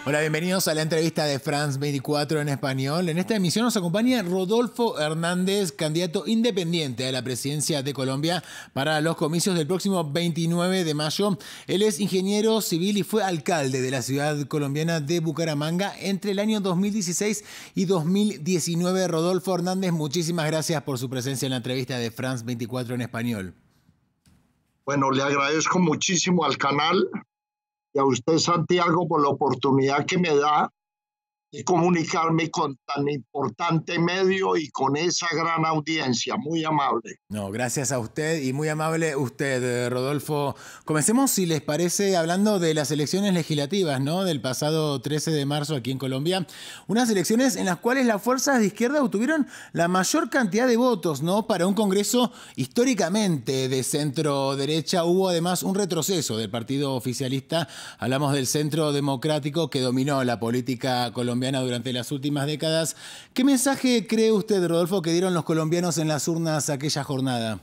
Hola, bienvenidos a la entrevista de France 24 en español. En esta emisión nos acompaña Rodolfo Hernández, candidato independiente a la presidencia de Colombia para los comicios del próximo 29 de mayo. Él es ingeniero civil y fue alcalde de la ciudad colombiana de Bucaramanga entre el año 2016 y 2019. Rodolfo Hernández, muchísimas gracias por su presencia en la entrevista de France 24 en español. Bueno, le agradezco muchísimo al canal y a usted, Santiago, por la oportunidad que me da de comunicarme con tan importante medio y con esa gran audiencia. Muy amable. No, gracias a usted y muy amable usted, Rodolfo. Comencemos, si les parece, hablando de las elecciones legislativas, ¿no? Del pasado 13 de marzo aquí en Colombia. Unas elecciones en las cuales las fuerzas de izquierda obtuvieron la mayor cantidad de votos, ¿no? Para un Congreso históricamente de centro-derecha. Hubo además un retroceso del partido oficialista. Hablamos del Centro Democrático que dominó la política colombiana durante las últimas décadas. ¿Qué mensaje cree usted, Rodolfo, que dieron los colombianos en las urnas aquella jornada?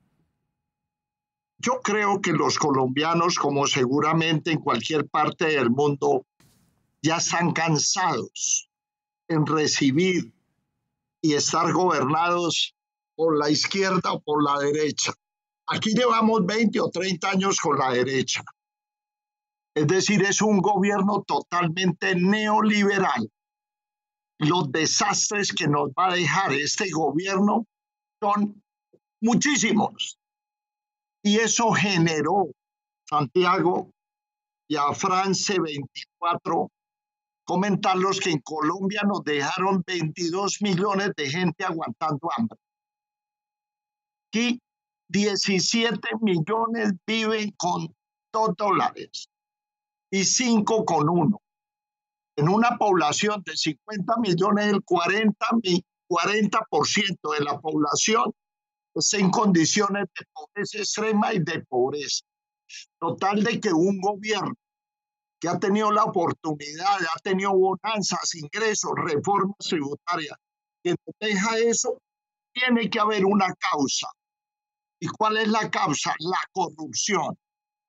Yo creo que los colombianos, como seguramente en cualquier parte del mundo, ya están cansados en recibir y estar gobernados por la izquierda o por la derecha. Aquí llevamos 20 o 30 años con la derecha. Es decir, es un gobierno totalmente neoliberal. Los desastres que nos va a dejar este gobierno son muchísimos. Y eso generó, Santiago, y a France 24, comentarlos que en Colombia nos dejaron 22 millones de gente aguantando hambre. Aquí 17 millones viven con $2 y 5 con 1. En una población de 50 millones, el 40% de la población está en condiciones de pobreza extrema y de pobreza. Total de que un gobierno que ha tenido la oportunidad, ha tenido bonanzas, ingresos, reformas tributarias, que no deja eso, tiene que haber una causa. ¿Y cuál es la causa? La corrupción.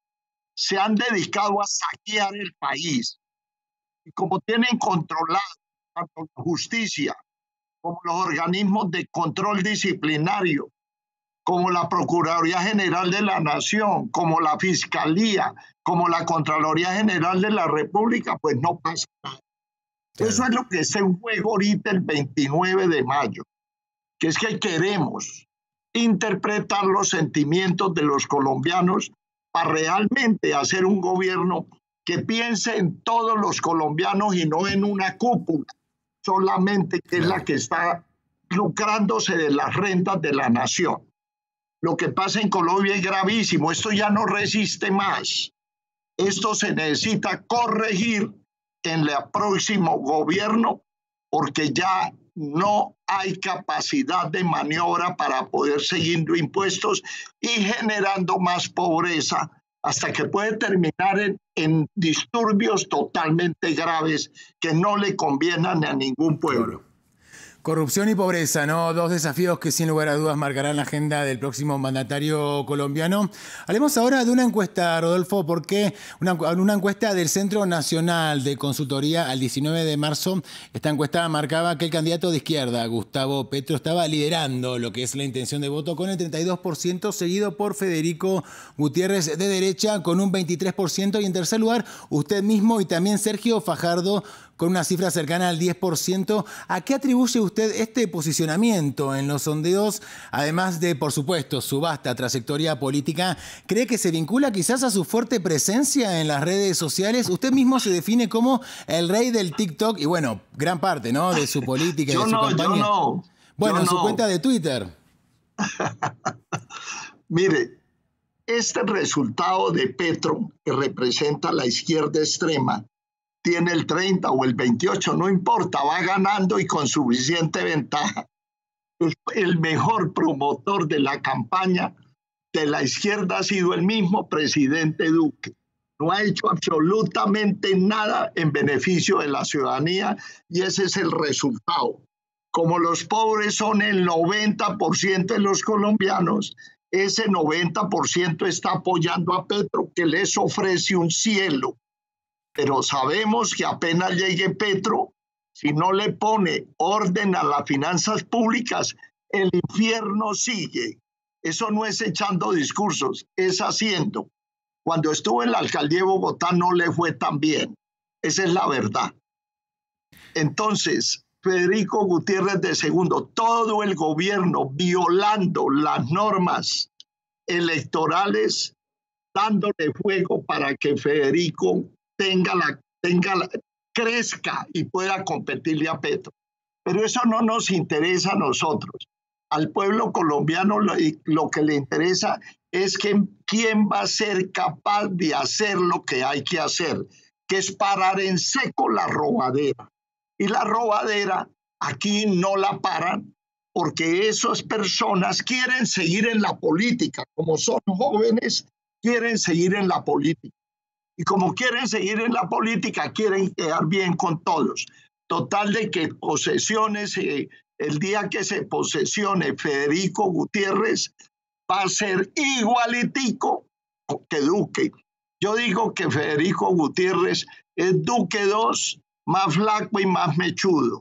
Se han dedicado a saquear el país. Y como tienen controlado tanto la justicia como los organismos de control disciplinario, como la Procuraduría General de la Nación, como la Fiscalía, como la Contraloría General de la República, pues no pasa nada. Claro. Eso es lo que está en juego ahorita el 29 de mayo, que es que queremos interpretar los sentimientos de los colombianos para realmente hacer un gobierno que piense en todos los colombianos y no en una cúpula solamente, que es la que está lucrándose de las rentas de la nación. Lo que pasa en Colombia es gravísimo. Esto ya no resiste más. Esto se necesita corregir en el próximo gobierno porque ya no hay capacidad de maniobra para poder seguir impuestos y generando más pobreza, hasta que puede terminar en disturbios totalmente graves que no le convienen a ningún pueblo. Corrupción y pobreza, ¿no? Dos desafíos que sin lugar a dudas marcarán la agenda del próximo mandatario colombiano. Hablemos ahora de una encuesta, Rodolfo, porque una encuesta del Centro Nacional de Consultoría al 19 de marzo, esta encuesta marcaba que el candidato de izquierda, Gustavo Petro, estaba liderando lo que es la intención de voto con el 32%, seguido por Federico Gutiérrez de derecha con un 23%, y en tercer lugar usted mismo y también Sergio Fajardo con una cifra cercana al 10%. ¿A qué atribuye usted este posicionamiento en los sondeos? Además de, por supuesto, su vasta trayectoria política, ¿cree que se vincula quizás a su fuerte presencia en las redes sociales? Usted mismo se define como el rey del TikTok y, bueno, gran parte, ¿no?, de su política y de su campaña. Bueno, en su cuenta de Twitter. Mire, este resultado de Petro, que representa la izquierda extrema, tiene el 30 o el 28, no importa, va ganando y con suficiente ventaja. El mejor promotor de la campaña de la izquierda ha sido el mismo presidente Duque. No ha hecho absolutamente nada en beneficio de la ciudadanía y ese es el resultado. Como los pobres son el 90% de los colombianos, ese 90% está apoyando a Petro, que les ofrece un cielo. Pero sabemos que apenas llegue Petro, si no le pone orden a las finanzas públicas, el infierno sigue. Eso no es echando discursos, es haciendo. Cuando estuvo en la alcaldía de Bogotá no le fue tan bien. Esa es la verdad. Entonces, Federico Gutiérrez de segundo, todo el gobierno violando las normas electorales, dándole fuego para que Federico crezca y pueda competirle a Petro. Pero eso no nos interesa a nosotros. Al pueblo colombiano lo que le interesa es que quién va a ser capaz de hacer lo que hay que hacer, que es parar en seco la robadera. Y la robadera aquí no la paran porque esas personas quieren seguir en la política. Como son jóvenes, quieren seguir en la política. Y como quieren seguir en la política, quieren quedar bien con todos. Total de que posesiones, el día que se posesione Federico Gutiérrez, va a ser igualitico que Duque. Yo digo que Federico Gutiérrez es Duque 2, más flaco y más mechudo.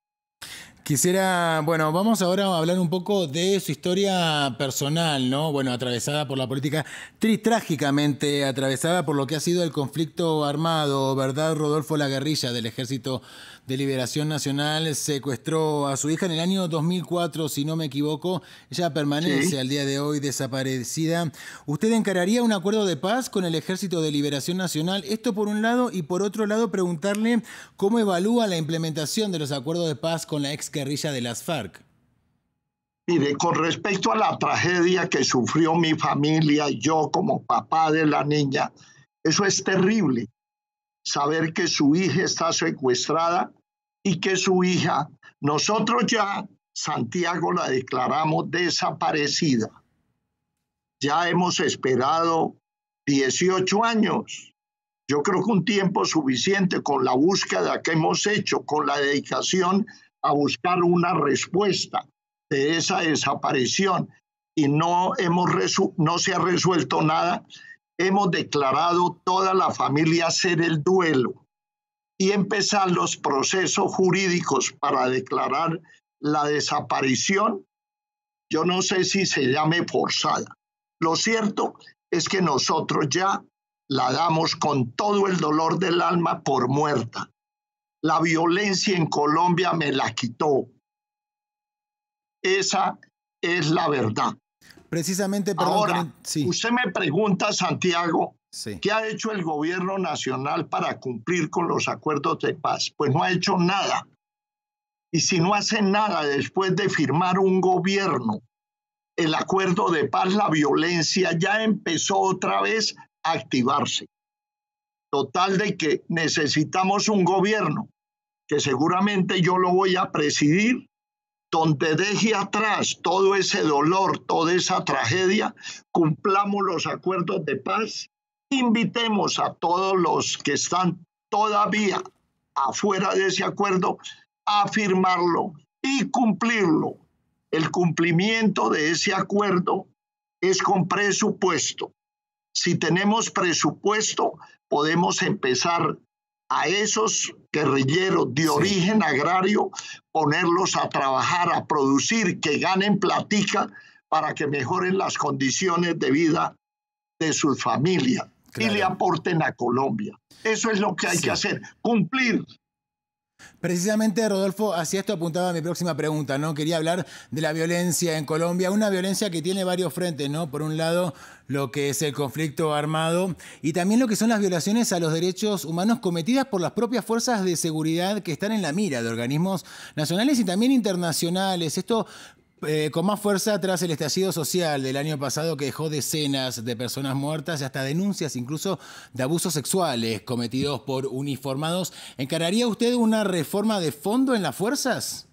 Quisiera, bueno, vamos ahora a hablar un poco de su historia personal, ¿no? Bueno, atravesada por la política, trágicamente atravesada por lo que ha sido el conflicto armado, ¿verdad? Rodolfo, la guerrilla del Ejército de Liberación Nacional secuestró a su hija en el año 2004, si no me equivoco. Ella permanece al día de hoy desaparecida. ¿Usted encararía un acuerdo de paz con el Ejército de Liberación Nacional? Esto por un lado, y por otro lado preguntarle cómo evalúa la implementación de los acuerdos de paz con la ex guerrilla de las FARC. Mire, con respecto a la tragedia que sufrió mi familia y yo como papá de la niña, eso es terrible. Saber que su hija está secuestrada y que su hija, nosotros ya, Santiago, la declaramos desaparecida. Ya hemos esperado 18 años. Yo creo que un tiempo suficiente con la búsqueda que hemos hecho, con la dedicación a buscar una respuesta de esa desaparición y no se ha resuelto nada. Hemos declarado toda la familia hacer el duelo y empezar los procesos jurídicos para declarar la desaparición. Yo no sé si se llame forzada. Lo cierto es que nosotros ya la damos con todo el dolor del alma por muerta. La violencia en Colombia me la quitó. Esa es la verdad. Precisamente, perdón. Ahora, usted me pregunta, Santiago, ¿qué ha hecho el gobierno nacional para cumplir con los acuerdos de paz? Pues no ha hecho nada. Y si no hace nada después de firmar un gobierno, el acuerdo de paz, la violencia ya empezó otra vez a activarse. Total de que necesitamos un gobierno que seguramente yo lo voy a presidir, donde deje atrás todo ese dolor, toda esa tragedia, cumplamos los acuerdos de paz, invitemos a todos los que están todavía afuera de ese acuerdo a firmarlo y cumplirlo. El cumplimiento de ese acuerdo es con presupuesto. Si tenemos presupuesto, podemos empezar a esos guerrilleros de origen agrario, ponerlos a trabajar, a producir, que ganen platica para que mejoren las condiciones de vida de sus familias y le aporten a Colombia. Eso es lo que hay que hacer, cumplir. Precisamente, Rodolfo, hacia esto apuntaba mi próxima pregunta, ¿no? Quería hablar de la violencia en Colombia, una violencia que tiene varios frentes, ¿no? Por un lado, lo que es el conflicto armado y también lo que son las violaciones a los derechos humanos cometidas por las propias fuerzas de seguridad que están en la mira de organismos nacionales y también internacionales. Esto con más fuerza tras el estallido social del año pasado que dejó decenas de personas muertas y hasta denuncias incluso de abusos sexuales cometidos por uniformados. ¿Encararía usted una reforma de fondo en las fuerzas?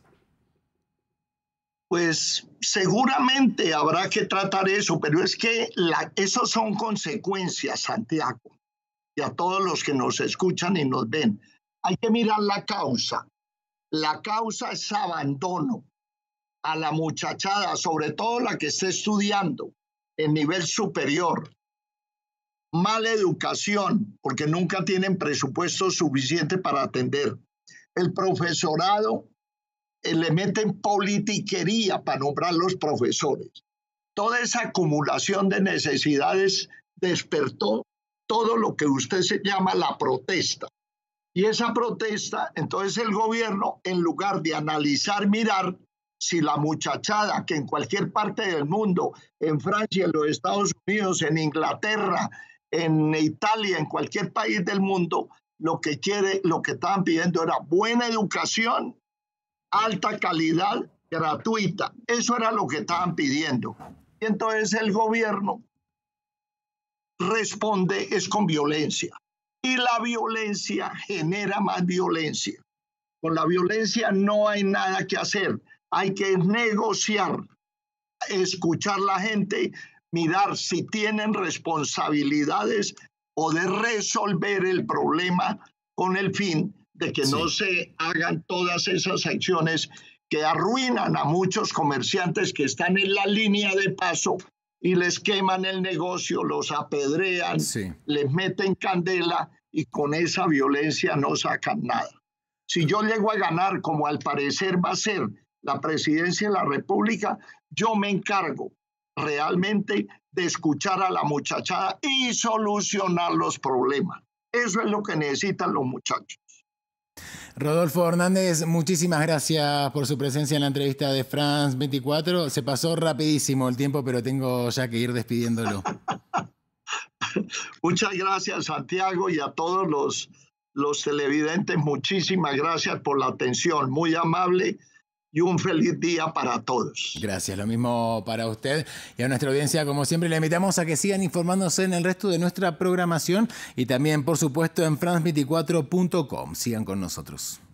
Pues seguramente habrá que tratar eso, pero es que eso son consecuencias, Santiago, y a todos los que nos escuchan y nos ven. Hay que mirar la causa. La causa es abandono a la muchachada, sobre todo la que esté estudiando en nivel superior. mala educación, porque nunca tienen presupuesto suficiente para atender. El profesorado le meten politiquería para nombrar los profesores. Toda esa acumulación de necesidades despertó todo lo que usted se llama la protesta. Y esa protesta, entonces el gobierno, en lugar de analizar, mirar si la muchachada que en cualquier parte del mundo, en Francia, en los Estados Unidos, en Inglaterra, en Italia, en cualquier país del mundo, lo que estaban pidiendo era buena educación, alta calidad, gratuita. Eso era lo que estaban pidiendo. Y entonces el gobierno responde es con violencia. Y la violencia genera más violencia. Con la violencia no hay nada que hacer. Hay que negociar, escuchar a la gente, mirar si tienen responsabilidades, poder resolver el problema con el fin de que no se hagan todas esas acciones que arruinan a muchos comerciantes que están en la línea de paso y les queman el negocio, los apedrean, les meten candela y con esa violencia no sacan nada. Si yo llego a ganar, como al parecer va a ser la presidencia de la República, yo me encargo realmente de escuchar a la muchachada y solucionar los problemas. Eso es lo que necesitan los muchachos. Rodolfo Hernández, muchísimas gracias por su presencia en la entrevista de France 24. Se pasó rapidísimo el tiempo, pero tengo ya que ir despidiéndolo. Muchas gracias, Santiago, y a todos los televidentes, muchísimas gracias por la atención, muy amable y un feliz día para todos. Gracias, lo mismo para usted y a nuestra audiencia. Como siempre, le invitamos a que sigan informándose en el resto de nuestra programación y también, por supuesto, en france24.com. Sigan con nosotros.